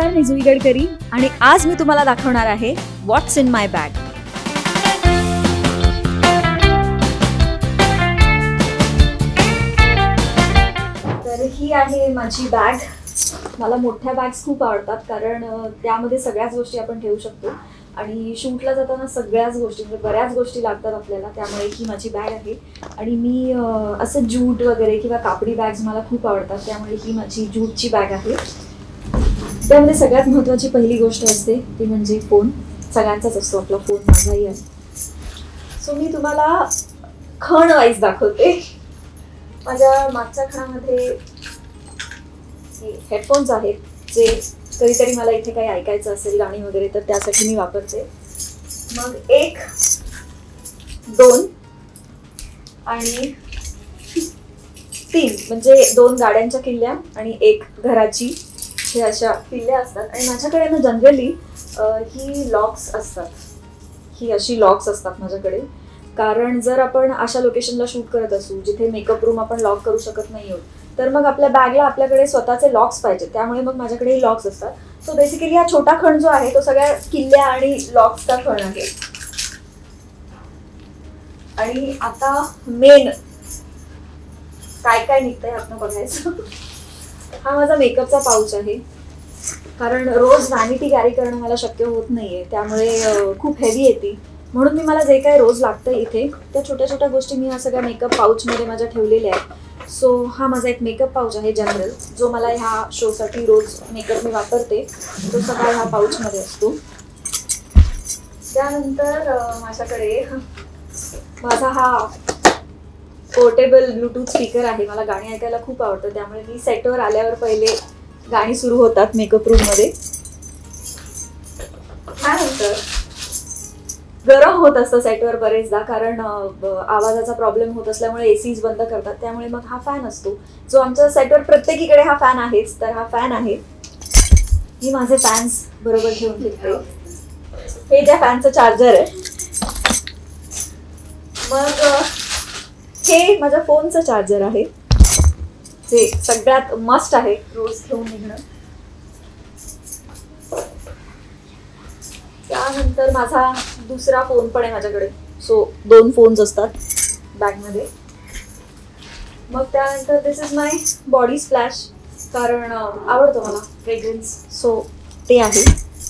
नमस्कार, मी जुई गडकरी आणि आज मी तुम्हाला दाखवणार आहे व्हॉट्स इन माय बॅग. तर ही आहे माझी बॅग. मला मोठ्या बॅग्स खूप आवडतात कारण त्यामध्ये सगळ्याच गोष्टी आपण ठेवू शकतो आणि शूटला जाताना सगळ्याच गोष्टी म्हणजे बऱ्याच गोष्टी लागतात आपल्याला, त्यामुळे ही माझी बॅग आहे. आणि मी असं जूट वगैरे किंवा कापडी बॅग्स मला खूप आवडतात, त्यामुळे ही माझी जूटची बॅग आहे. त्यामध्ये सगळ्यात महत्त्वाची पहिली गोष्ट असते ती म्हणजे फोन. सगळ्यांचाच असतो आपला फोन, माझाही आहे. सो मी तुम्हाला खण वाईज दाखवते. माझ्या मागच्या खणामध्ये हेडफोन्स आहेत जे कधीतरी मला इथे काही ऐकायचं असेल गाणी वगैरे तर त्यासाठी मी वापरते. मग 1, 2 आणि 3 म्हणजे 2 गाड्यांच्या किल्ल्या आणि 1 घराची, हे अशा किल्ल्या असतात. आणि माझ्याकडे ना जनरली ही लॉक्स असतात, ही अशी लॉक्स असतात माझ्याकडे. कारण जर आपण अशा लोकेशनला शूट करत असू जिथे मेकअप रूम आपण लॉक करू शकत नाही आहोत, तर मग आपल्या बॅगला आपल्याकडे स्वतःचे लॉक्स पाहिजे, त्यामुळे मग माझ्याकडे लॉक्स असतात. सो बेसिकली हा छोटा खण जो आहे तो सगळ्या किल्ल्या आणि लॉक्सचा खण आहे. आणि आता मेन काय काय निघतंय आपण बघायचं. हा माझा मेकअपचा पाऊच आहे, कारण रोज व्हॅनिटी कॅरी करणं मला शक्य होत नाहीये, त्यामुळे खूप हेवी येते. म्हणून मी मला जे काही रोज लागतं इथे त्या छोट्या छोट्या गोष्टी मी ह्या सगळ्या मेकअप पाऊचमध्ये माझ्या ठेवलेल्या आहेत. सो हा माझा एक मेकअप पाऊच आहे जनरल, जो मला ह्या शोसाठी रोज मेकअप मी वापरते, तो सगळा ह्या पाऊचमध्ये असतो. त्यानंतर माझ्याकडे माझा हा पोर्टेबल ब्लूटूथ स्पीकर आहे. मला गाणी ऐकायला खूप आवडतं, त्यामुळे मी सेटवर आल्यावर पहिले गाणी सुरू होतात मेकअप रूममध्ये. त्यानंतर गरम होत असतं सेटवर बरेचदा, कारण आवाजाचा प्रॉब्लेम होत असल्यामुळे एसीज बंद करतात, त्यामुळे मग हा फॅन असतो जो आमच्या सेटवर प्रत्येकीकडे हा फॅन आहेच. तर हा फॅन आहे. मी माझे फॅन्स बरोबर घेऊन फिरते. हे ज्या फॅनचं चार्जर आहे. मग हे माझ्या फोनचं चार्जर आहे, जे सगळ्यात मस्ट आहे रोज घेऊन निघणं. त्यानंतर माझा दुसरा फोन पण आहे माझ्याकडे. सो 2 फोन्स असतात बॅगमध्ये. मग त्यानंतर this is my body splash, कारण आवडतो मला फ्रेग्रन्स, सो ते आहे.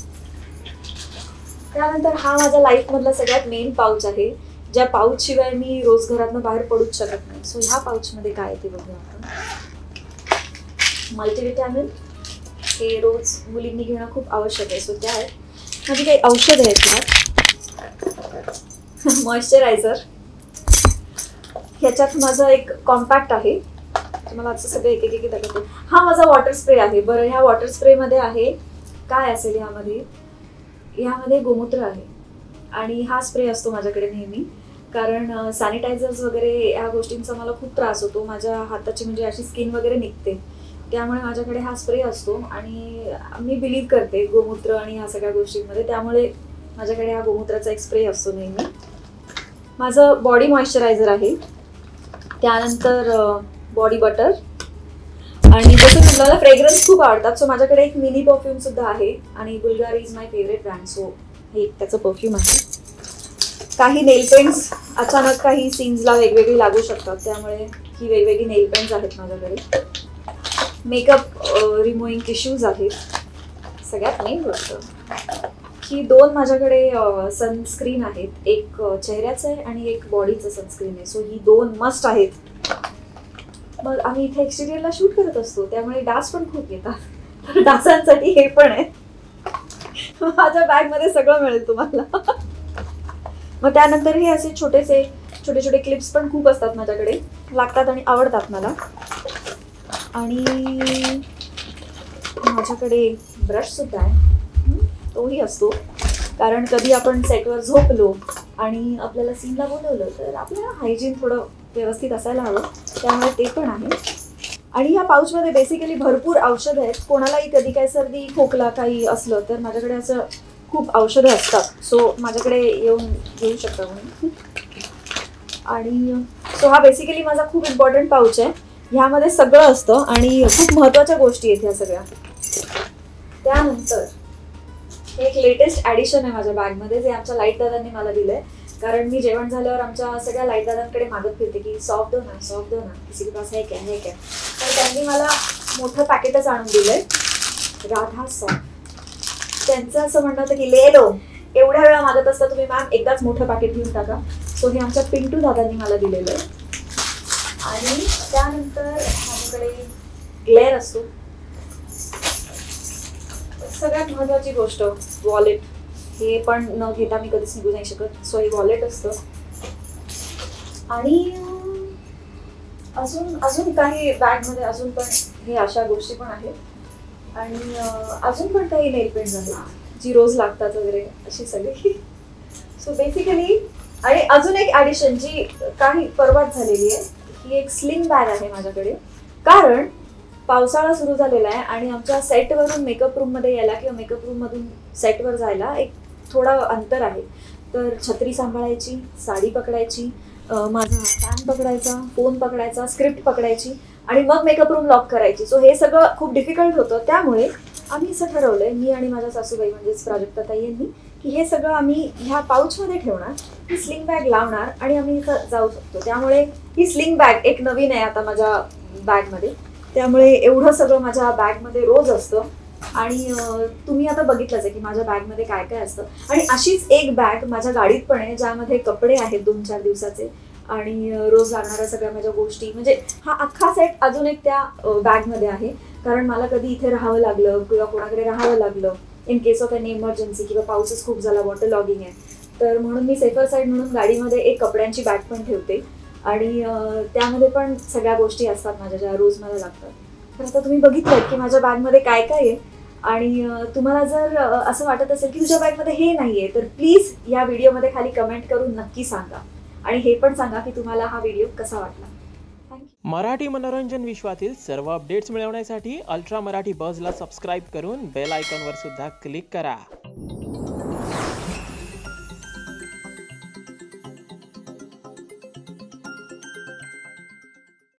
त्यानंतर हा माझ्या लाईफमधला सगळ्यात मेन पाऊच आहे, ज्या पाऊच शिवाय मी रोज घरातनं बाहेर पडूच शकत नाही. सो ह्या पाऊचमध्ये काय आहे ते बघूया आपण. मल्टीव्हिटॅमिन, हे रोज मुलींनी घेणं खूप आवश्यक आहे. सो त्या आहेत. माझी काही औषधं आहेत त्यात. मॉइश्चरायझर, ह्याच्यात माझं एक कॉम्पॅक्ट आहे. तुम्हाला असं सगळं एक एक दाखवते. हा माझा वॉटर स्प्रे आहे. बरं, ह्या वॉटर स्प्रेमध्ये आहे काय असेल ह्यामध्ये गोमूत्र आहे. आणि हा स्प्रे असतो माझ्याकडे नेहमी, कारण सॅनिटायझर्स वगैरे ह्या गोष्टींचा मला खूप त्रास होतो. माझ्या हाताची म्हणजे अशी स्किन वगैरे निघते, त्यामुळे माझ्याकडे हा स्प्रे असतो. आणि मी बिलीव्ह करते गोमूत्र आणि ह्या सगळ्या गोष्टींमध्ये, त्यामुळे माझ्याकडे हा गोमूत्राचा एक स्प्रे असतो नेहमी. माझं बॉडी मॉइश्चरायझर आहे. त्यानंतर बॉडी बटर. आणि जसं की मला फ्रेग्रन्स खूप आवडतात, सो माझ्याकडे एक मिनी परफ्यूमसुद्धा आहे. आणि Bulgari is my favourite brand, so हे त्याचं परफ्यूम आहे. काही नेल पेंट्स अचानक काही सीन्सला वेगवेगळी लागू शकतात, त्यामुळे ही वेगवेगळी नेल पेंट्स आहेत माझ्याकडे. मेकअप रिमूव्हिंग टिश्यूज आहेत. सगळ्यात मेन गोष्ट ही 2 माझ्याकडे सनस्क्रीन आहेत. एक चेहऱ्याचं आहे आणि एक बॉडीचं सनस्क्रीन आहे. सो ही 2 मस्ट आहेत. मग आम्ही इथे एक्सटिरियरला शूट करत असतो, त्यामुळे डास पण खूप येतात, तर डासांसाठी हे पण आहे. माझ्या बॅगमध्ये सगळं मिळेल तुम्हाला. मग त्यानंतर हे असे छोटे छोटे क्लिप्स पण खूप असतात माझ्याकडे, लागतात आणि आवडतात मला. आणि माझ्याकडे ब्रशसुद्धा आहे, तोही असतो, कारण कधी आपण सेटवर झोपलो आणि आपल्याला सीनला बोलवलं तर आपल्याला हायजीन थोडं व्यवस्थित असायला हवं, त्यामुळे ते पण आहे. आणि ह्या पाऊचमध्ये बेसिकली भरपूर औषधं आहेत. कोणालाही कधी काय सर्दी खोकला काही असलं तर माझ्याकडे असं खूप औषधं असतात, सो माझ्याकडे येऊन घेऊ शकता म्हणून. आणि सो हा बेसिकली माझा खूप इम्पॉर्टंट पाऊच आहे. ह्यामध्ये सगळं असतं आणि खूप महत्त्वाच्या गोष्टी आहेत ह्या सगळ्या. त्यानंतर हे एक लेटेस्ट ॲडिशन आहे माझ्या बॅगमध्ये, जे आमच्या लाईट दादांनी मला दिलंय. कारण मी जेवण झाल्यावर आमच्या सगळ्या लाईट दादांकडे मागत फिरते की सॉफ्ट दो ना, किसी के पास है क्या. तर त्यांनी मला मोठं पॅकेटच आणून दिलंय, राधा सॉफ्ट. त्यांचं असं म्हणणं होतं की ले लो, एवढ्या वेळा मागत असता तुम्ही मॅम, एकदाच मोठं पॅकेट घेऊन टाका. सो हे आमच्या पिंटू दादांनी मला दिलेलं आहे. आणि त्यानंतर माझ्याकडे ग्लेअर असतो. सगळ्यात महत्त्वाची गोष्ट वॉलेट. हे पण न घेता मी कधीच निघू नाही शकत. सो हे वॉलेट असतं. आणि अजून काही बॅगमध्ये अजून पण हे अशा गोष्टी पण आहेत. आणि अजून पण काही नेल पेंट्स आहेत जी रोज लागतात वगैरे, अशी सगळी. सो बेसिकली, आणि अजून एक ॲडिशन जी काही परवाच झालेली आहे, ही एक स्लिंग बॅग आहे माझ्याकडे. कारण पावसाळा सुरू झालेला आहे आणि आमच्या सेटवरून मेकअप रूममध्ये यायला किंवा मेकअप रूममधून सेटवर जायला एक थोडं अंतर आहे. तर छत्री सांभाळायची, साडी पकडायची, माझा फॅन पकडायचा, फोन पकडायचा, स्क्रिप्ट पकडायची आणि मग मेकअप रूम लॉक करायची. सो हे सगळं खूप डिफिकल्ट होतं. त्यामुळे आम्ही असं ठरवलं आहे, मी आणि माझ्या सासूबाई म्हणजेच प्राजक्ता ताई यांनी, की हे सगळं आम्ही ह्या पाऊचमध्ये ठेवणार, ही स्लिंग बॅग लावणार आणि आम्ही इथं जाऊ शकतो. त्यामुळे ही स्लिंग बॅग एक नवीन आहे आता माझ्या बॅगमध्ये. त्यामुळे एवढं सगळं माझ्या बॅगमध्ये रोज असतं. आणि तुम्ही आता बघितलंच आहे की माझ्या बॅगमध्ये काय काय असतं. आणि अशीच एक बॅग माझ्या गाडीत पण आहे, ज्यामध्ये कपडे आहेत 2-4 दिवसाचे आणि रोज लागणाऱ्या सगळ्या माझ्या गोष्टी. म्हणजे हा अख्खा सेट अजून एक त्या बॅगमध्ये आहे. कारण मला कधी इथे राहावं लागलं किंवा कोणाकडे राहावं लागलं, in case of an emergency, किंवा पाऊसच खूप झाला, वॉटर लॉगिंग आहे, तर म्हणून मी सेफर साईड म्हणून गाडीमध्ये एक कपड्यांची बॅग पण ठेवते. आणि त्यामध्ये पण सगळ्या गोष्टी असतात माझ्या, ज्या रोज मला लागतात. तर आता तुम्ही बघितलं की माझ्या बॅगमध्ये काय काय आहे. आणि तुम्हाला जर असं वाटत असेल की तुझ्या बॅगमध्ये हे नाही आहे, तर प्लीज या व्हिडिओमध्ये खाली कमेंट करून नक्की सांगा. आणि हे पण सांगा की तुम्हाला हा व्हिडिओ कसा वाटला. थँक्यू. मराठी मनोरंजन विश्वातील सर्व अपडेट्स मिळवण्यासाठी अल्ट्रा मराठी बझला सबस्क्राईब करून बेल आयकॉनवर सुद्धा क्लिक करा.